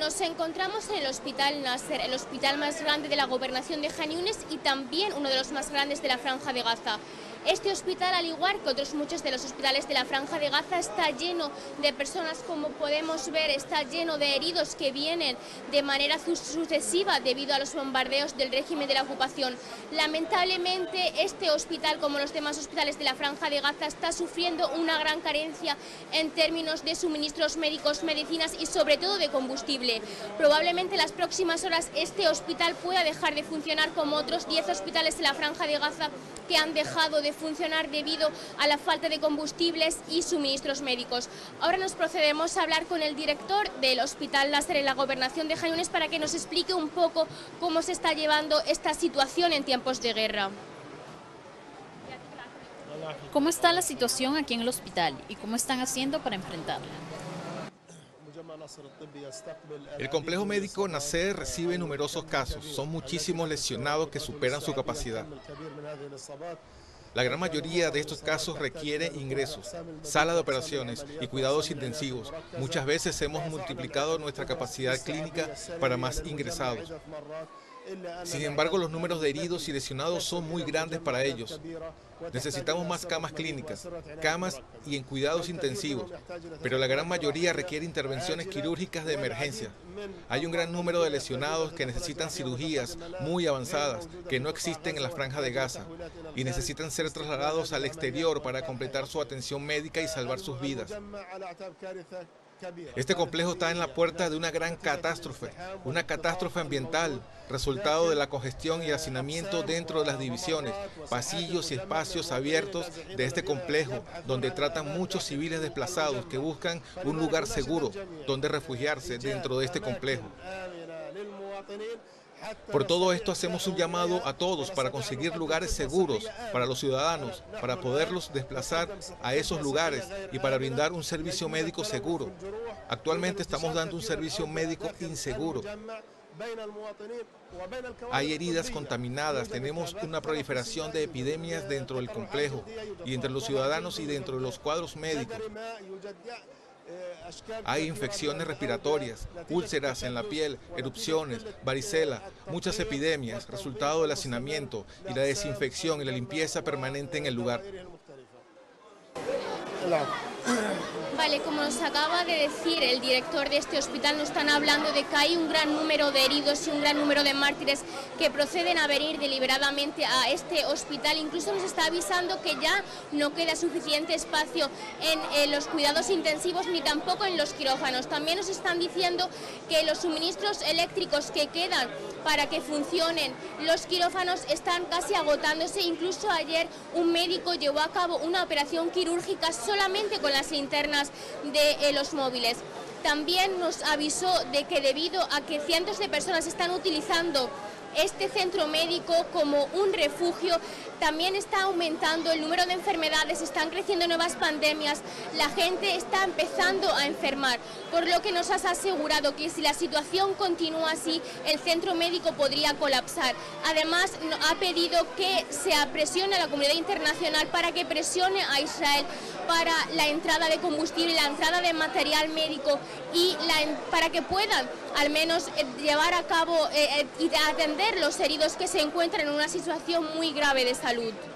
Nos encontramos en el Hospital Nasser, el hospital más grande de la gobernación de Khan Yunis y también uno de los más grandes de la Franja de Gaza. Este hospital, al igual que otros muchos de los hospitales de la Franja de Gaza, está lleno de personas, como podemos ver, está lleno de heridos que vienen de manera sucesiva debido a los bombardeos del régimen de la ocupación. Lamentablemente, este hospital, como los demás hospitales de la Franja de Gaza, está sufriendo una gran carencia en términos de suministros médicos, medicinas y sobre todo de combustible. Probablemente en las próximas horas este hospital pueda dejar de funcionar como otros 10 hospitales de la Franja de Gaza que han dejado de funcionar debido a la falta de combustibles y suministros médicos. Ahora nos procedemos a hablar con el director del Hospital Nasser en la gobernación de Khan Yunis para que nos explique un poco cómo se está llevando esta situación en tiempos de guerra. ¿Cómo está la situación aquí en el hospital y cómo están haciendo para enfrentarla? El complejo médico Nasser recibe numerosos casos. Son muchísimos lesionados que superan su capacidad. La gran mayoría de estos casos requiere ingresos, sala de operaciones y cuidados intensivos. Muchas veces hemos multiplicado nuestra capacidad clínica para más ingresados. Sin embargo, los números de heridos y lesionados son muy grandes para ellos. Necesitamos más camas clínicas, camas y en cuidados intensivos, pero la gran mayoría requiere intervenciones quirúrgicas de emergencia. Hay un gran número de lesionados que necesitan cirugías muy avanzadas que no existen en la Franja de Gaza y necesitan ser trasladados al exterior para completar su atención médica y salvar sus vidas. Este complejo está en la puerta de una gran catástrofe, una catástrofe ambiental, resultado de la congestión y hacinamiento dentro de las divisiones, pasillos y espacios abiertos de este complejo, donde tratan muchos civiles desplazados que buscan un lugar seguro donde refugiarse dentro de este complejo. Por todo esto hacemos un llamado a todos para conseguir lugares seguros para los ciudadanos, para poderlos desplazar a esos lugares y para brindar un servicio médico seguro. Actualmente estamos dando un servicio médico inseguro. Hay heridas contaminadas, tenemos una proliferación de epidemias dentro del complejo y entre los ciudadanos y dentro de los cuadros médicos. Hay infecciones respiratorias, úlceras en la piel, erupciones, varicela, muchas epidemias, resultado del hacinamiento y la desinfección y la limpieza permanente en el lugar. Vale, como nos acaba de decir el director de este hospital, nos están hablando de que hay un gran número de heridos y un gran número de mártires que proceden a venir deliberadamente a este hospital. Incluso nos está avisando que ya no queda suficiente espacio en los cuidados intensivos ni tampoco en los quirófanos. También nos están diciendo que los suministros eléctricos que quedan para que funcionen los quirófanos están casi agotándose. Incluso ayer un médico llevó a cabo una operación quirúrgica solamente con las linternas de los móviles. También nos avisó de que debido a que cientos de personas están utilizando este centro médico como un refugio, también está aumentando el número de enfermedades, están creciendo nuevas pandemias, la gente está empezando a enfermar, por lo que nos has asegurado que si la situación continúa así, el centro médico podría colapsar. Además, ha pedido que se presione a la comunidad internacional para que presione a Israel para la entrada de combustible, la entrada de material médico y para que puedan al menos llevar a cabo y atender los heridos que se encuentran en una situación muy grave de salud.